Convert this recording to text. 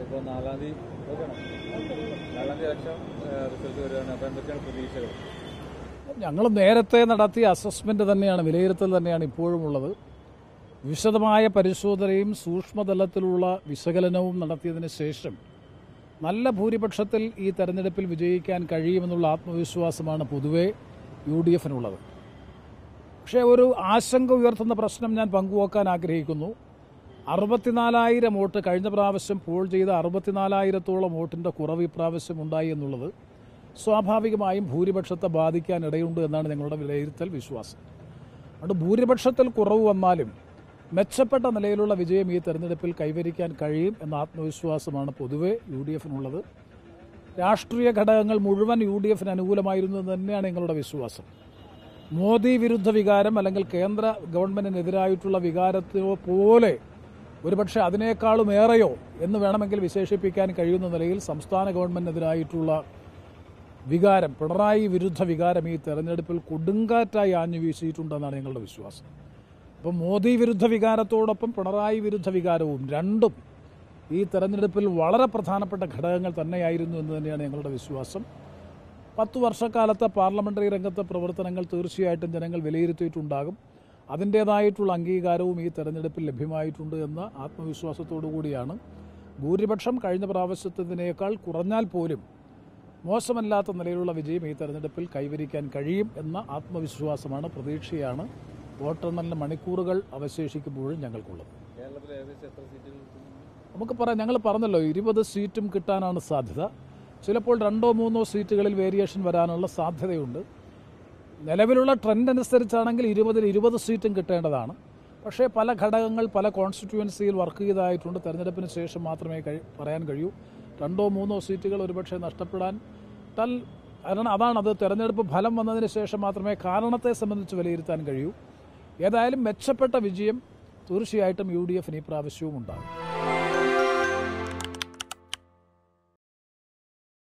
ഇപ്പോൾ 4-ാം തീയതി election result വരികയാണ്. അപ്പോൾ എന്തൊക്കെയാണ് പ്രതീക്ഷകൾ? ഞങ്ങൾ നേരത്തെ നടത്തിയ അസസ്മെന്റ് തന്നെയാണ്, വിലയിരുത്തൽ തന്നെയാണ് ഇപ്പോഴും ഉള്ളത്. വിശദമായ പരിശോധനയും സൂക്ഷ്മതലത്തിലുള്ള വിശകലനവും നടത്തിയതിന് ശേഷം നല്ല ഭൂരിപക്ഷത്തിൽ ഈ തെരഞ്ഞെടുപ്പിൽ വിജയിക്കാൻ കഴിയുമെന്നുള്ള ആത്മവിശ്വാസമാണ് പൊതുവെ UDF-നുള്ളത്. പക്ഷേ ഒരു ആശങ്ക ഉയർത്തുന്ന പ്രശ്നം ഞാൻ പങ്കുവെക്കാൻ ആഗ്രഹിക്കുന്നു. 64,000 വോട്ട് കഴിഞ്ഞ പ്രാവശ്യം പോൾ ചെയ്ത 64,000-ഓളം വോട്ടിൻ്റെ കുറവ് ഇപ്രാവശ്യം ഉണ്ടായി എന്നുള്ളത് സ്വാഭാവികമായും ഭൂരിപക്ഷത്തെ ബാധിക്കാൻ ഇടയുണ്ട് എന്നാണ് ഞങ്ങളുടെ വിലയിരുത്തൽ വിശ്വാസം. അതുകൊണ്ട് ഭൂരിപക്ഷത്തിൽ കുറവ് വന്നാലും മെച്ചപ്പെട്ട നിലയിലുള്ള വിജയം ഈ തെരഞ്ഞെടുപ്പിൽ കൈവരിക്കാൻ കഴിയും എന്ന ആത്മവിശ്വാസമാണ് പൊതുവെ UDF-നുള്ളത്. രാഷ്ട്രീയ ഘടകങ്ങൾ മുഴുവൻ UDF-ന് അനുകൂലമായിരുന്നു എന്ന് തന്നെയാണ് ഞങ്ങളുടെ വിശ്വാസം. മോദി വിരുദ്ധ വികാരം അല്ലെങ്കിൽ കേന്ദ്ര ഗവൺമെന്റിനെതിരായിട്ടുള്ള വികാരത്തിനോ പോലെ ഒരുപക്ഷെ അതിനേക്കാളും ഏറെയോ എന്ന് വേണമെങ്കിൽ വിശേഷിപ്പിക്കാൻ കഴിയുന്ന നിലയിൽ സംസ്ഥാന ഗവൺമെന്റിനെതിരായിട്ടുള്ള വികാരം, പിണറായി വിരുദ്ധ വികാരം ഈ തെരഞ്ഞെടുപ്പിൽ കൊടുങ്കാറ്റായി ആഞ്ഞു വീശിയിട്ടുണ്ടെന്നാണ് ഞങ്ങളുടെ വിശ്വാസം. അപ്പം മോദി വിരുദ്ധ വികാരത്തോടൊപ്പം പിണറായി വിരുദ്ധ വികാരവും രണ്ടും ഈ തെരഞ്ഞെടുപ്പിൽ വളരെ പ്രധാനപ്പെട്ട ഘടകങ്ങൾ തന്നെയായിരുന്നു എന്ന് തന്നെയാണ് ഞങ്ങളുടെ വിശ്വാസം. 10 വർഷക്കാലത്തെ പാർലമെന്ററി രംഗത്തെ പ്രവർത്തനങ്ങൾ തീർച്ചയായിട്ടും ജനങ്ങൾ വിലയിരുത്തിയിട്ടുണ്ടാകും. അതിൻ്റേതായിട്ടുള്ള അംഗീകാരവും ഈ തെരഞ്ഞെടുപ്പിൽ ലഭ്യമായിട്ടുണ്ട് എന്ന ആത്മവിശ്വാസത്തോടു കൂടിയാണ് ഭൂരിപക്ഷം കഴിഞ്ഞ പ്രാവശ്യത്തിനേക്കാൾ കുറഞ്ഞാൽ പോലും മോശമല്ലാത്ത നിലയിലുള്ള വിജയം ഈ തെരഞ്ഞെടുപ്പിൽ കൈവരിക്കാൻ കഴിയും എന്ന ആത്മവിശ്വാസമാണ്, പ്രതീക്ഷയാണ് വോട്ടെണ്ണലിന് മണിക്കൂറുകൾ അവശേഷിക്കുമ്പോഴും ഞങ്ങൾക്കുള്ളത്. കേരളത്തിൽ ഏകദേശം എത്ര സീറ്റുകൾ? നമുക്ക് പറയാം, ഞങ്ങൾ പറഞ്ഞല്ലോ 20 സീറ്റും കിട്ടാനാണ് സാധ്യത. ചിലപ്പോൾ 2-3 സീറ്റുകളിൽ വേരിയേഷൻ വരാനുള്ള സാധ്യതയുണ്ട്. നിലവിലുള്ള ട്രെൻഡ് അനുസരിച്ചാണെങ്കിൽ 20-ൽ 20 സീറ്റും കിട്ടേണ്ടതാണ്. പക്ഷേ പല ഘടകങ്ങൾ പല കോൺസ്റ്റിറ്റ്യുവൻസിയിൽ വർക്ക് ചെയ്തതായിട്ടുണ്ട്. തെരഞ്ഞെടുപ്പിന് ശേഷം മാത്രമേ പറയാൻ കഴിയൂ. 2-3 സീറ്റുകൾ ഒരുപക്ഷെ നഷ്ടപ്പെടാൻ കാരണം അതാണത്. തെരഞ്ഞെടുപ്പ് ഫലം വന്നതിന് ശേഷം മാത്രമേ കാരണത്തെ സംബന്ധിച്ച് വിലയിരുത്താൻ കഴിയൂ. ഏതായാലും മെച്ചപ്പെട്ട വിജയം തീർച്ചയായിട്ടും UDF-ന് ഈ പ്രാവശ്യവും ഉണ്ടാകും.